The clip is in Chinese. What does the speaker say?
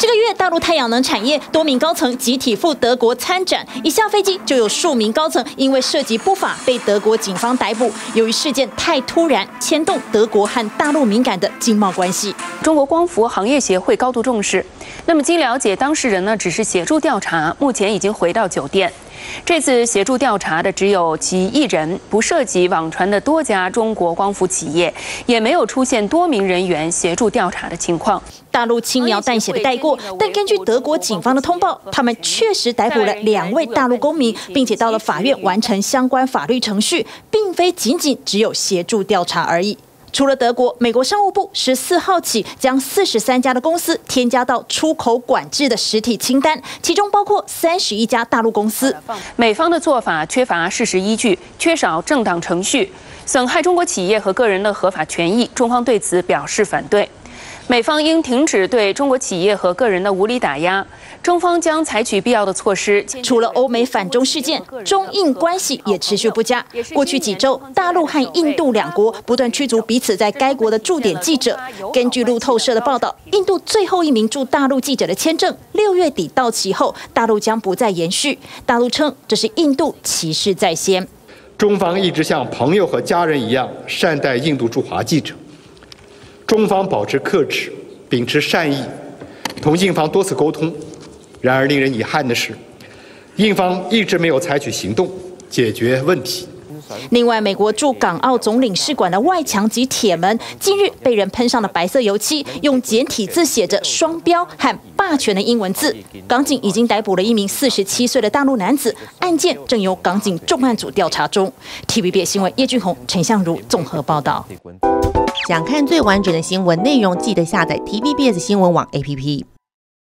这个月，大陆太阳能产业多名高层集体赴德国参展，一下飞机就有数名高层因为涉及不法被德国警方逮捕。由于事件太突然，牵动德国和大陆敏感的经贸关系。 中国光伏行业协会高度重视。那么经了解，当事人呢只是协助调查，目前已经回到酒店。这次协助调查的只有其一人，不涉及网传的多家中国光伏企业，也没有出现多名人员协助调查的情况。 大陆轻描淡写的带过，但根据德国警方的通报，他们确实逮捕了2位大陆公民，并且到了法院完成相关法律程序，并非仅仅只有协助调查而已。除了德国，美国商务部14号起将43家的公司添加到出口管制的实体清单，其中包括31家大陆公司。 美方的做法缺乏事实依据，缺少正当程序，损害中国企业和个人的合法权益，中方对此表示反对。美方应停止对中国企业和个人的无理打压，中方将采取必要的措施。 除了欧美反中事件，中印关系也持续不佳。过去几周，大陆和印度2国不断驱逐彼此在该国的驻点记者。根据路透社的报道，印度最后一名驻大陆记者的签证6月底到期后，大陆将不再延续。大陆称这是印度歧视在先。 中方一直像朋友和家人一样善待印度驻华记者。中方保持克制，秉持善意，同印方多次沟通。然而，令人遗憾的是，印方一直没有采取行动解决问题。 另外，美国驻港澳总领事馆的外墙及铁门近日被人喷上了白色油漆，用简体字写着“双标”和“霸权”的英文字。港警已经逮捕了一名47岁的大陆男子，案件正由港警重案组调查中。TVB 新闻叶俊宏、陈相如综合报道。 想看最完整的新闻内容，记得下载 TVBS 新闻网 APP。